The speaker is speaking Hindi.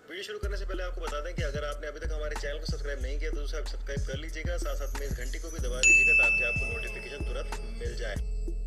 वीडियो शुरू करने से पहले आपको बता दें कि अगर आपने अभी तक हमारे चैनल को सब्सक्राइब नहीं किया तो उसे आप सब्सक्राइब कर लीजिएगा, साथ साथ में इस घंटी को भी दबा दीजिएगा ताकि आपको नोटिफिकेशन तुरंत मिल जाए।